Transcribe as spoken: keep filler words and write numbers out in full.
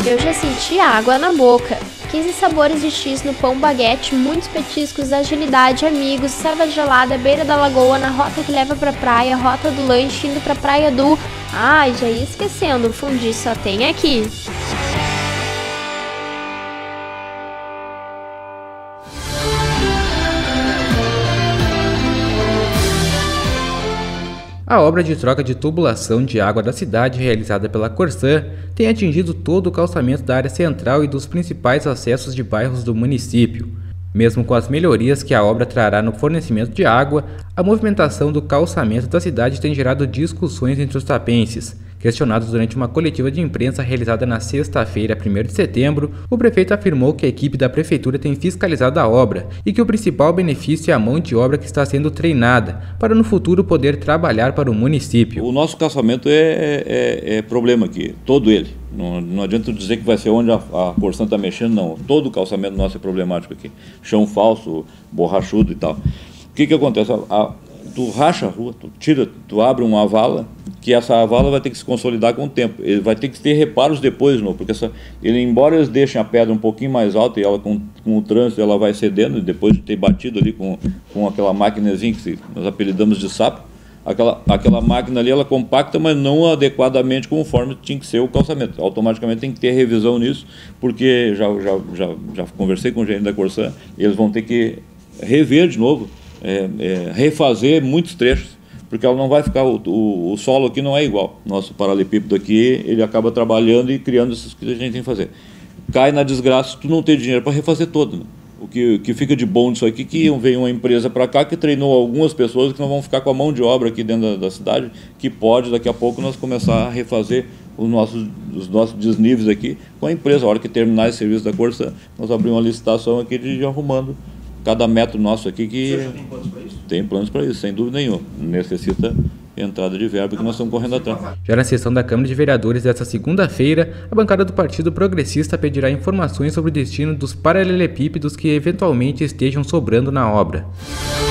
Eu já senti água na boca. quinze sabores de X no pão baguete, muitos petiscos, agilidade, amigos, serva gelada, beira da lagoa, na rota que leva pra praia, rota do lanche, indo pra praia do... Ai, já ia esquecendo, o fundi só tem aqui. A obra de troca de tubulação de água da cidade, realizada pela Corsã, tem atingido todo o calçamento da área central e dos principais acessos de bairros do município. Mesmo com as melhorias que a obra trará no fornecimento de água, a movimentação do calçamento da cidade tem gerado discussões entre os tapenses. Questionados durante uma coletiva de imprensa realizada na sexta-feira, primeiro de setembro, o prefeito afirmou que a equipe da prefeitura tem fiscalizado a obra e que o principal benefício é a mão de obra que está sendo treinada para no futuro poder trabalhar para o município. O nosso calçamento é, é, é problema aqui, todo ele. Não, não adianta dizer que vai ser onde a, a Corsã está mexendo, não. Todo o calçamento nosso é problemático aqui. Chão falso, borrachudo e tal. O que que acontece? A, a, tu racha a rua, tu tira, tu abre uma vala, que essa vala vai ter que se consolidar com o tempo. Ele vai ter que ter reparos depois de novo, porque essa, ele, embora eles deixem a pedra um pouquinho mais alta e ela com, com o trânsito ela vai cedendo, e depois de ter batido ali com, com aquela maquinazinha que nós apelidamos de sapo, aquela, aquela máquina ali ela compacta, mas não adequadamente conforme tinha que ser o calçamento. Automaticamente tem que ter revisão nisso, porque já, já, já, já conversei com o gerente da Corsã, eles vão ter que rever de novo, é, é, refazer muitos trechos, porque ela não vai ficar, o, o, o solo aqui não é igual. Nosso paralelepípedo aqui, ele acaba trabalhando e criando essas que a gente tem que fazer. Cai na desgraça, tu não tem dinheiro para refazer todo, né? O que, que fica de bom disso aqui, que vem uma empresa para cá que treinou algumas pessoas que não vão ficar com a mão de obra aqui dentro da, da cidade, que pode daqui a pouco nós começar a refazer os nossos, os nossos desníveis aqui com a empresa. A hora que terminar esse serviço da Corsã, nós abrimos uma licitação aqui de arrumando cada metro nosso aqui que... Você já tem planos para isso? Tem planos para isso, sem dúvida nenhuma. Necessita entrada de verba que nós estamos correndo atrás. Já na sessão da Câmara de Vereadores desta segunda-feira, a bancada do Partido Progressista pedirá informações sobre o destino dos paralelepípedos que eventualmente estejam sobrando na obra.